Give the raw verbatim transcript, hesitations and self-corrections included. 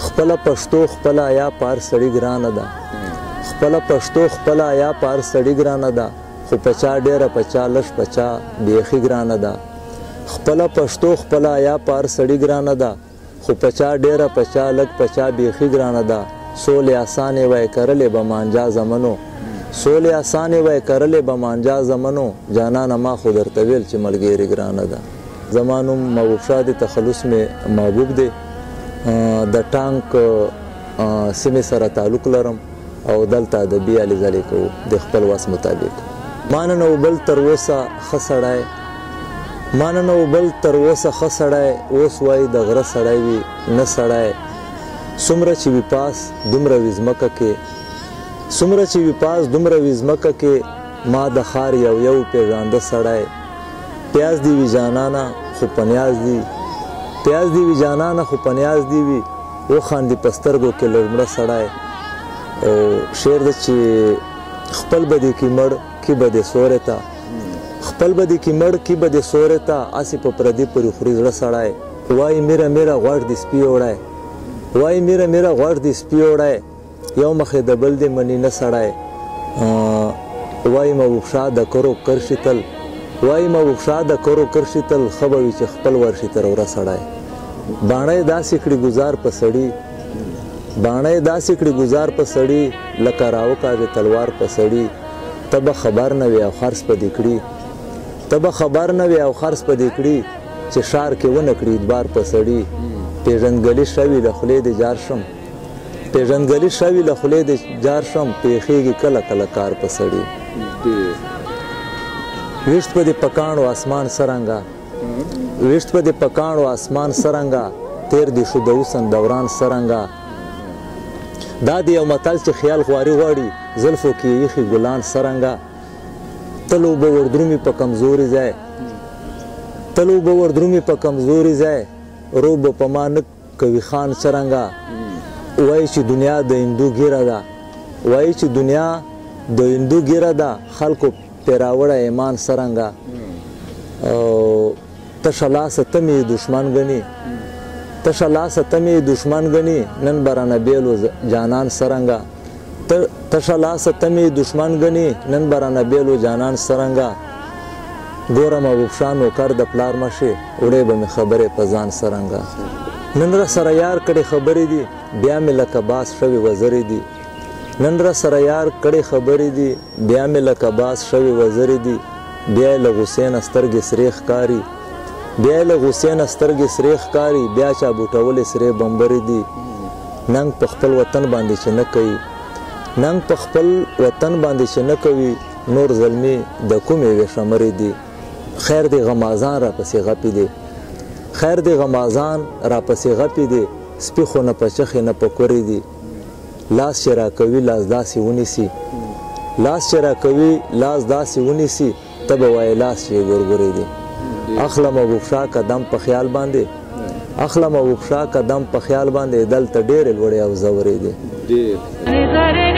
خپله پښتو خپله یا پار سړي ګرانه ده خپله پښتو خپله یا پار سړي ګرانه ده خو په چا ډېره په چا لږ په چا بیخي ګرانه ده خپله پښتو خپله یا پار سړي ګرانه ده خو په چا ډېره په چا لږ په چا بیخي ګرانه ده سولې اسانې وای کرلې به مانجا زمنو سولې اسانې وای کرلې به مانجا زمنو جانانه ما خو درته ویل چې ملګري ګرانه ده زما نوم محبوب شاه دی تخلص مې محبوب دی د ټانک سیمې سره تعلق لرم او دلته ادبي هلې ځلې کوو د خپل وس مطابق ما نن او بل تر اوسه ښه سړی ما نن او بل تر اوسه ښه سړی اوس وایي د غره سړی وي نه سړی څومره چې وي پاس دومره وي ځمکه کې څومره چې وي پاس دومره وي ځمکه کې ما د ښار یو یو پېژانده سړی پیاز دی وي جانانه خو په نیاز دی پیاز دی وي جانانه خو په نیاز دی وي وخاندي په سترګو کې لږ مړه سړی او شعر ده چې خپل به دې کې مړ کې به دې سورې ته خپل به دې کې مړ کې به دې سورې ته هسې په پردي پورې خوري زړه سړی وایي میره میره غوړ دې سپي وړی وایي میره میره غوړ دې سپي وړی یو مخې د بل دې مني نه سړی وایي محبوب شاه د کرو کرشي تل وایي محبوب شاه د کرو کرشي تل ښه به وي چې خپل ورشي تر وره سړی باڼه یې داسې کړي ګزار په سړي باڼه یې داسې کړي ګزار په سړي لکه راوکاږې تلوار په سړي ته به خبر نه وي او خرڅ په دې کړي ته به خبر نه وي او خرڅ په دې کړي چې ښار کې ونه کړي ادبار په سړي پېژندګلي شوي له خولې دې جار شم پېژندګلي شوي له خولې دې جار شم پېښېږي کله کله کار په سړي ویشت په دې پکاڼو اسمان څرنګه ویشت په دې پکاڼو اسمان څرنګه تیر دې شو د اوسن دوران څرنګه دا د یو متل چې خیال خواري غواړي زلفو کې یې ایښي ګلان څرنګه تل اوبه وردرومي په کمزوري ځای تل اوبه وردرومي په کمزوري ځای روب به په ما نه کوي خان څرنګه وایي چې دنیا د هندو ګیره ده وایي چې دنیا د هندو ګیره ده خلکو پرې راوړی ایمان څرنګه تشه لاسه ته مې دښمن ګڼي تشه لاسه ته مې دښمن ګڼي نن به رانه بیلو جانان څرنګه تشه لاسه ته مې دښمن ګڼي نن به رانه بیلو جانان څرنګه ګوره محبوب شاه نوکر د پلار مشې وړې به مې خبرې په ځان څرنګه نن را سره یار کړې خبرې دي بیا مې لکه باز شوي وزرې دي نن را سره یار کړې خبرې دي بیا مې لکه باز شوي وزرې دي بیا یې له غوسې نه سترګې سرې ښکاري بیا یې له غوسې نه سترګې سرې ښکاري بیا چا بوټولې سرې بمبرې دي ننګ په خپل وطن باندې چې نه کوي ننګ په خپل وطن باندې چې نه کوي نور زلمي د کومې وې شمرې دي خیر دی غمازان را پسې غپې دی خیر دی غمازان را پسې غپې دی سپي خو نه په چخې نه په کورې دي لاس چې را کوي لاس داسې ونیسي لاس چې را کوي لاس داسې ونیسي ته به وایې لاس چې یې ګورګورې دي اخله محبوب شاه قدم په خیال باندې اخله محبوب شاه قدم په خیال باندې دلته ډېرې لوړې او زورې دي